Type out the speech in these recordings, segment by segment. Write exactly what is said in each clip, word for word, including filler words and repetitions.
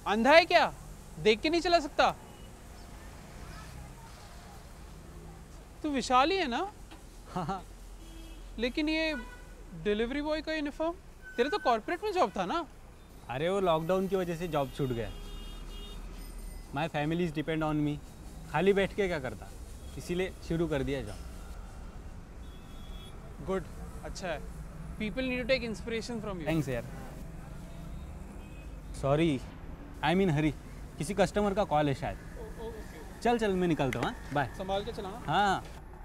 अंधा है क्या? देख के नहीं चला सकता? तू विशाल ही है ना? हाँ। लेकिन ये डिलीवरी बॉय का यूनिफॉर्म, तेरे तो कॉर्पोरेट में जॉब था ना? अरे वो लॉकडाउन की वजह से जॉब छूट गया। My families depend on me. खाली बैठ के क्या करता, इसीलिए शुरू कर दिया जॉब। गुड, अच्छा है। People need to take inspiration from you. Thanks यार। सॉरी, आई मीन हरी, किसी कस्टमर का कॉल है शायद। चल चल मैं निकलता हूँ। हाँ बाय। संभाल के चलाना। हाँ।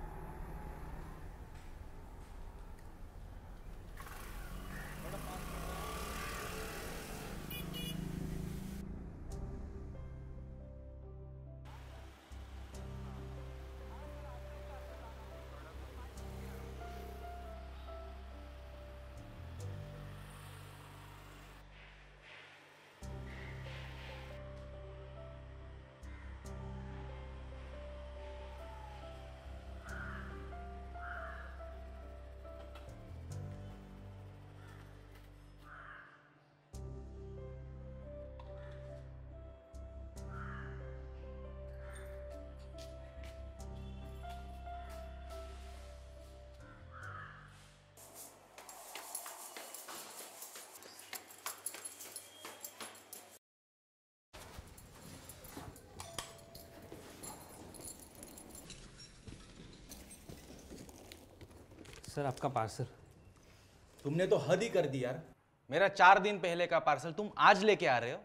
सर आपका पार्सल। तुमने तो हद ही कर दी यार। मेरा चार दिन पहले का पार्सल तुम आज लेके आ रहे हो।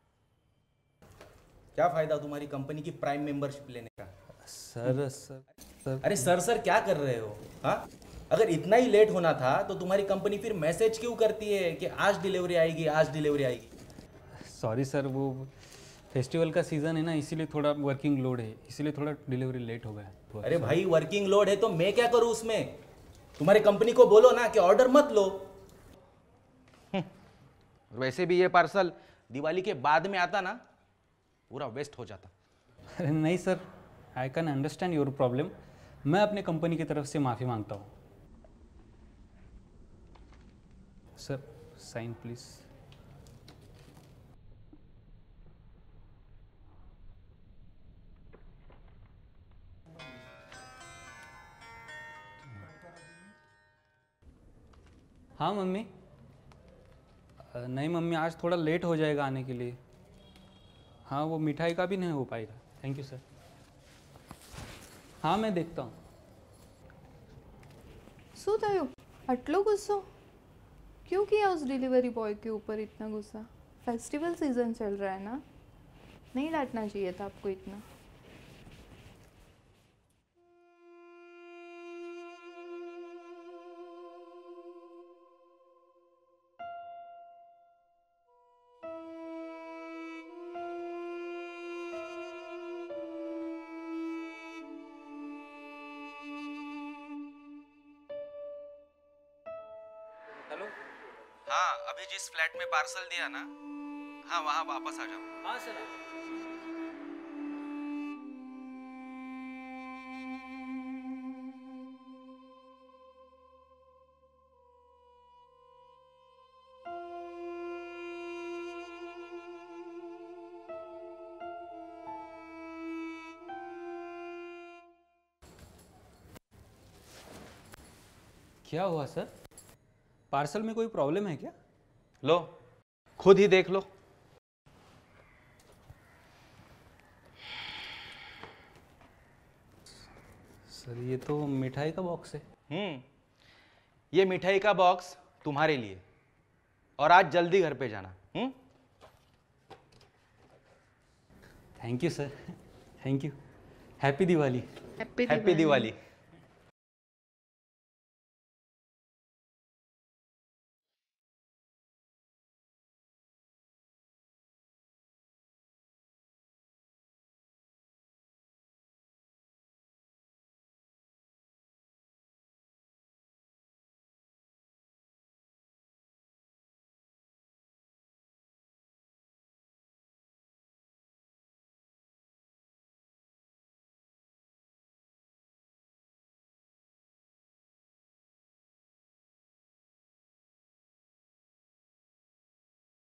क्या फायदा तुम्हारी कंपनी की प्राइम मेंबरशिप लेने का? सर सर सर अरे सर सर क्या कर रहे हो? हाँ, अगर इतना ही लेट होना था तो तुम्हारी कंपनी फिर मैसेज क्यों करती है कि आज डिलीवरी आएगी, आज डिलीवरी आएगी? सॉरी सर, वो फेस्टिवल का सीज़न है ना, इसीलिए थोड़ा वर्किंग लोड है, इसीलिए थोड़ा डिलीवरी लेट हो गया। अरे भाई वर्किंग लोड है तो मैं क्या करूँ उसमें? तुम्हारी कंपनी को बोलो ना कि ऑर्डर मत लो। वैसे भी ये पार्सल दिवाली के बाद में आता ना, पूरा वेस्ट हो जाता। अरे नहीं sir, I can understand your problem. मैं अपने कंपनी की तरफ से माफ़ी मांगता हूँ। Sir sign please. हाँ मम्मी। नहीं मम्मी, आज थोड़ा लेट हो जाएगा आने के लिए। हाँ, वो मिठाई का भी नहीं हो पाएगा। Thank you sir. हाँ मैं देखता हूँ। શું થયું? આટલો ગુસ્સો क्यों किया उस डिलीवरी बॉय के ऊपर इतना गुस्सा? फेस्टिवल सीजन चल रहा है ना, नहीं डांटना चाहिए था आपको इतना। हेलो। हाँ, अभी जिस फ्लैट में पार्सल दिया ना, हाँ वहाँ वापस आ जाओ। हाँ सर। क्या हुआ सर? पार्सल में कोई प्रॉब्लम है क्या? लो, खुद ही देख लो। सर ये तो मिठाई का बॉक्स है। हम्म, ये मिठाई का बॉक्स तुम्हारे लिए, और आज जल्दी घर पे जाना। हम्म। Thank you sir, thank you. Happy Diwali. Happy happy Diwali.